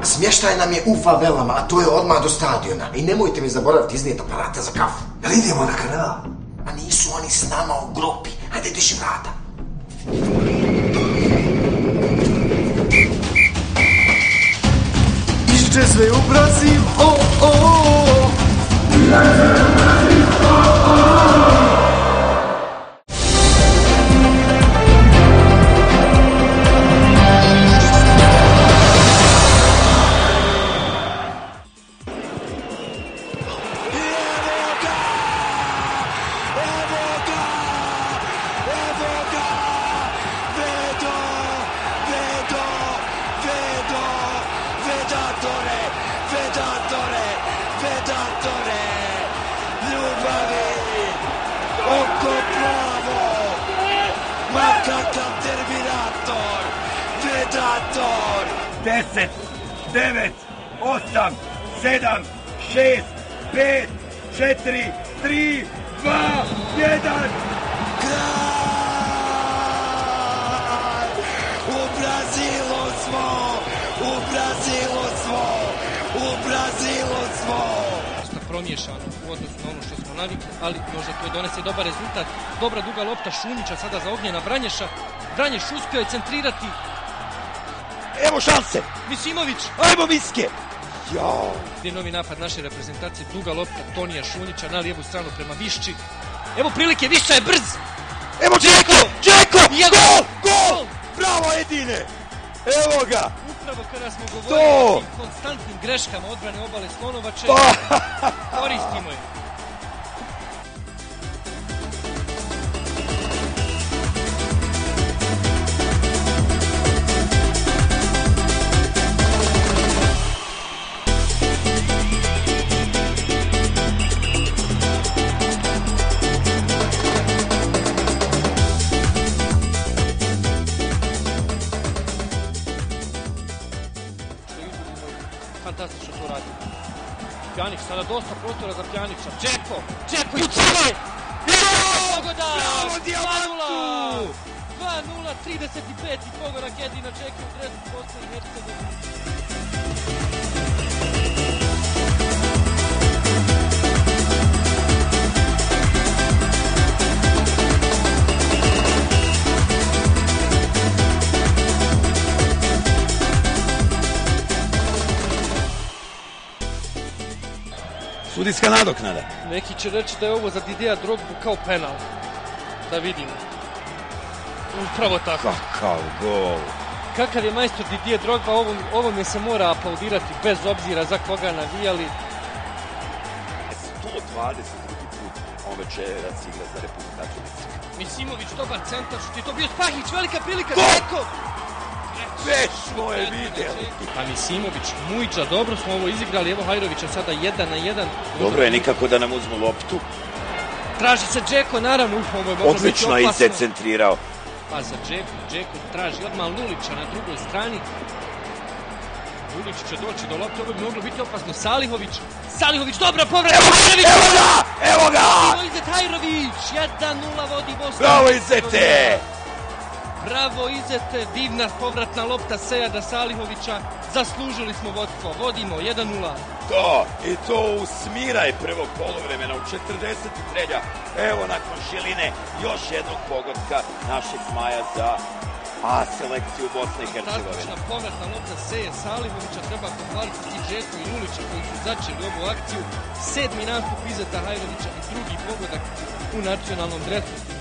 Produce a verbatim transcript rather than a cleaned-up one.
Smještaj nam je u favelama, a to je odmah do stadiona. I nemojte mi zaboraviti iznijeti aparata za kafu. Jel idemo na kanal? A nisu oni s nama u grupi. Hajde, diši vrata. Iđe sve u Brazil, o, o, o. deset, devet, osam, sedam, šest, pet, četiri, tri, dva, jedan. Kralj! U Brazilu smo! U Brazilu smo! U Brazilu smo! Promiješano u odnosu na ono što smo navikli, ali možda to donese dobar rezultat. Dobra duga lopta Šunjića sada za Ognjena Vranješa. Vranješ uspio je centrirati. Evo šanse! Misimović! Ajmo Miske! Jao! Gdje je novi napad naše reprezentacije, duga lopta Tonija Šunjića na lijevu stranu prema Višći. Evo prilike, Višća je brz! Evo Džeko! Džeko! Jedan. Gol! Gol! Bravo Edine! Evo ga! Upravo kada smo govorili o tim konstantnim greškama odbrane Obale Slonovače, koristimo je. Fantastično to radi. Pjanić, sada dosta prostora za Pjanića. Džeko! Džeko! Ucivaj! Pogoda! Bravo, Diamantu! dva nula, trideset peti pogodak Edina Džeke u dresu Bosne i Hercegovine. Sudijska nadoknada. Neki će reći da je ovo za Didija Drogbu kao penal. Da vidimo. Upravo tako. Kakav gol. Kakav je majstor Didije Drogba, ovom, ovome se mora aplaudirati bez obzira za koga navijali. sto dvadeset drugi put on večerac igra za reprezentaciju Meksika. Misimović, dobar centar, što je to bio Spahić, velika prilika. Gol! Već smo je vidjeli. Pa Misimović, Mujđa, dobro smo ovo izigrali, evo Hajrovića sada jedan na jedan. Dobro je nikako da nam uzmu loptu. Traži se Džeko, naravno, uf, ovo je moglo biti opasno. Odlično je izdecentriraao. Pa za Džeko, Džeko traži odmah Lulića na drugoj strani. Lulić će doći do lopte, ovo bi moglo biti opasno. Salihović, Salihović, dobra povreda. Evo, evo ga, evo ga! Evo Izet Hajrović, jedan nula vodi Bosna. Bravo Izete! Bravo Izete, divna povratna lopta Sejada Salihovića. Zaslužili smo vodstvo, vodimo jedan nula. To, i to u smiraj prvog poluvremena u četrdeset treća. Evo nakon Šiline još jednog pogotka našeg Zmaja za A selekciju Bosne i Hercegovine. Fantastična povratna lopta Seje Salihovića, treba pohvaliti i Džeku i Lulića koji su začeli ovu akciju. Sedmi nastup Izeta Hajrovića i drugi pogodak u nacionalnom dresu.